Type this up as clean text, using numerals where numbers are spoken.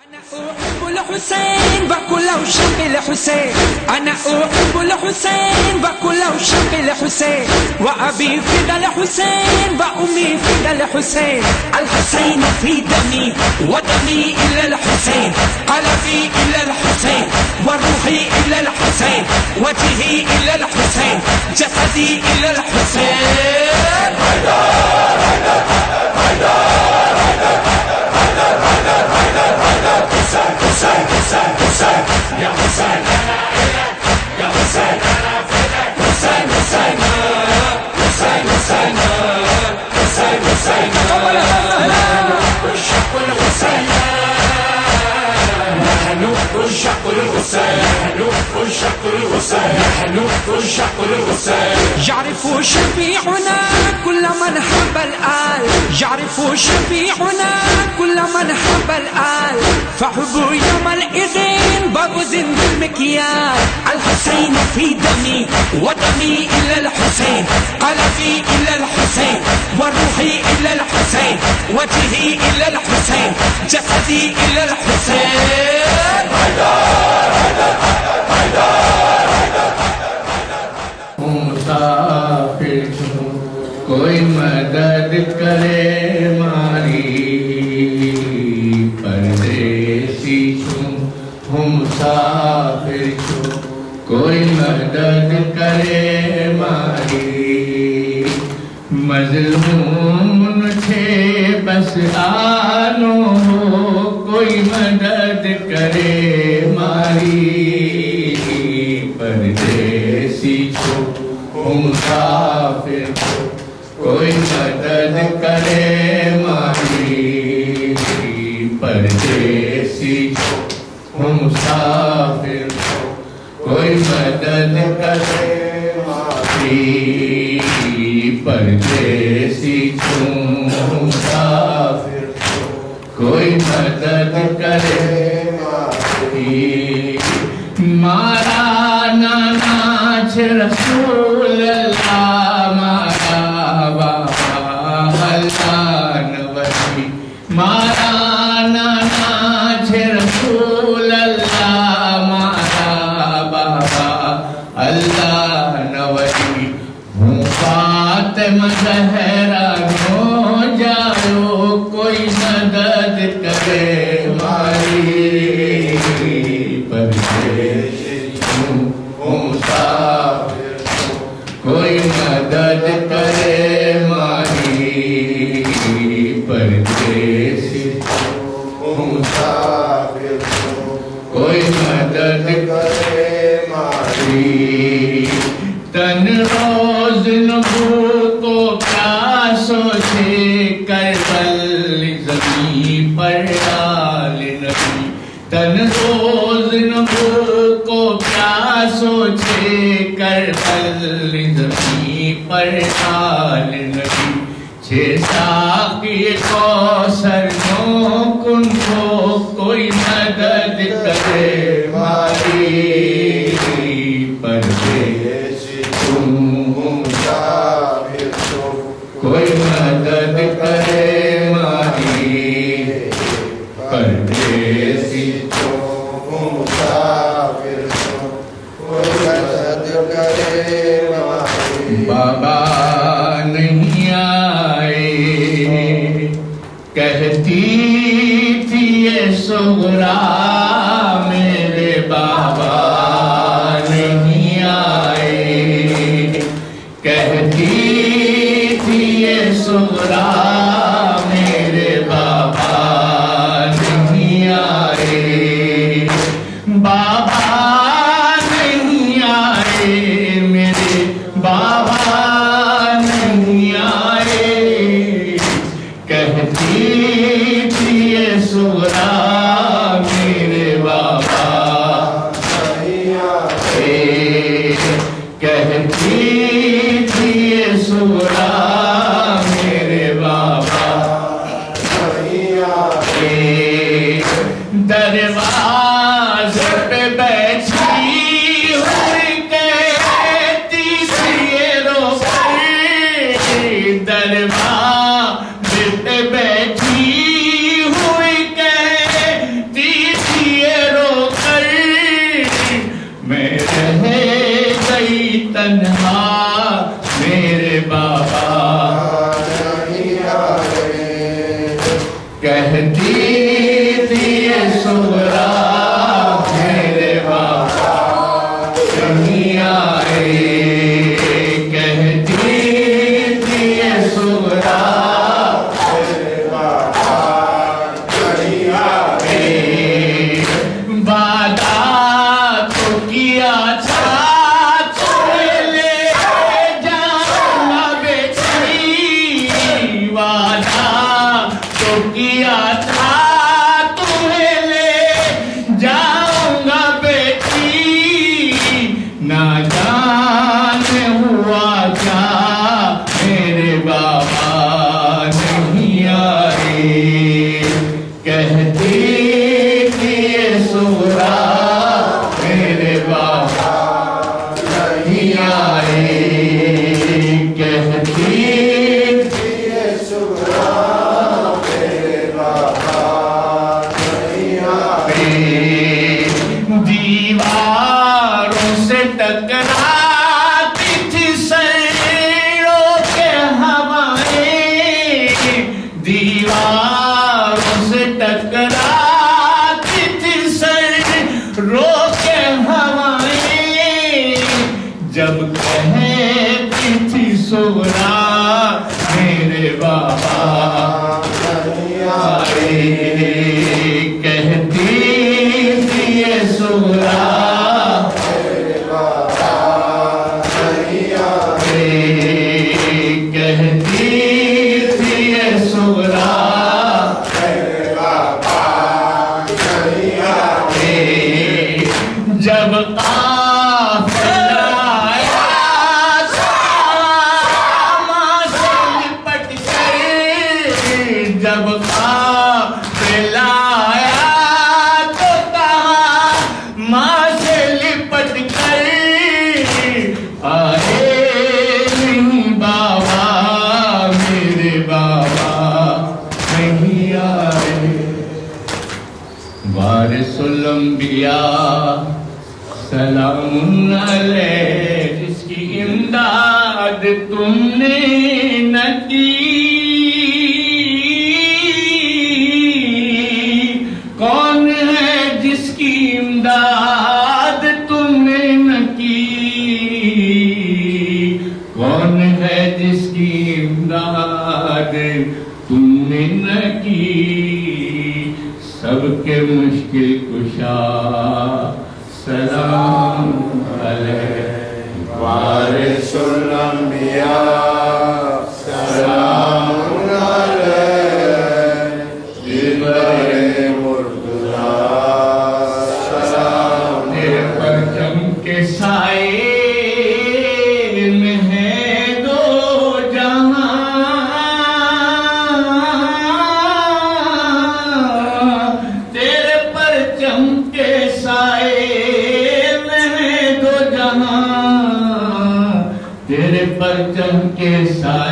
أحب الحسين بكل وشق الحسين، أنا أحب الحسين بكل وشق الحسين، وأبي فدا الحسين وأمي فدا الحسين. الحسين في دمي ودمي إلى الحسين، قلبي إلى الحسين وروحي إلى الحسين، وجهي إلى الحسين جسدي إلى الحسين. حسين حسين حسين يا حسين أنا إلك، يا حسين أنا فداك، حسين حسين حسين حسين حسين حسين الشق الحسين، نحن الشق الحسين، نحن الشق الحسين، نحن الشق الحسين. يعرف شفيعنا كل من حب الآل، يعرف شفيعنا كل من حب الآل، فحب يوم الإذن بغز بالمكيال. الحسين في دمي ودمي إلى الحسين، قلبي إلى الحسين وروحي إلى الحسين، وجهي إلى الحسين جسدي إلى الحسين. मुसाफिर छूं कोई मदद करे मारी, परदेसी छूं मुसाफिर छूं कोई मदद करे मारी, मजलूम छे बस आनो हो कोई मदद करे मारी, परदेसी छूं मुसाफिर छूं कोई मदद करे मारी, परदेसी छूं मुसाफिर छूं कोई मदद करे मारी, परदेसी छूं मुसाफिर छूं कोई मदद करे मारी। मारा नाना रसूल अल्लाह मारा बाबा अल्लाह नबी, मारा नाना रसूल अल्लाह मारा बाबा अल्लाह नबी, हूँ फातिमा ज़हरा नो जाओ कोई मदद करे मारी, परदेसी छूं मुसाफिर छूं कोई मदद करे मारी, परदेसी छूं मुसाफिर छूं कोई मदद करे मारी। तन रोज नबूको प्यासो से करबल ज़मीं पर डाल नबी, तन रोज नबूको प्यासो से करबल ज़मीं पर डाल नबी, छे साक़ी कौसर नो कुन को कोई मदद करे मारी, परदेसी छूं मुसाफिर छूं कोई मदद करे मारी, परदेसी छूं मुसाफिर छूं कोई मदद करे मारी। बाबा नहीं आए कहती थी ये सुगरा, मेरे बाबा नहीं आए कहती थी ये सुगरा, मेरे बाबा नहीं आए, बाबा नहीं आए, मेरे बाबा नहीं आए, कहती थी ये सुगरा, मेरे बाबा नहीं आए, कहती थी ये सुगरा, मेरे बाबा नहीं आए, दरवाज़े पे बैठी हुई कहती थी ये रोकर, दरवाज़े पे बैठी हुई कहती वारिसुल अंबिया सलामुन अलैह, जिसकी इमदाद तुमने न की, कौन है जिसकी इमदाद तुमने न की, कौन है जिसकी इमदाद तुमने न की, सबके मुश्किल कुशा सलाम अलैह। वारिसुल अंबिया सलामुन अलैह, दिलबरे मुर्तज़ा सलाम। तेरे परचम के साए में है दो जहां, तेरे परचम के साए में है दो जहां, तेरे परचम के साए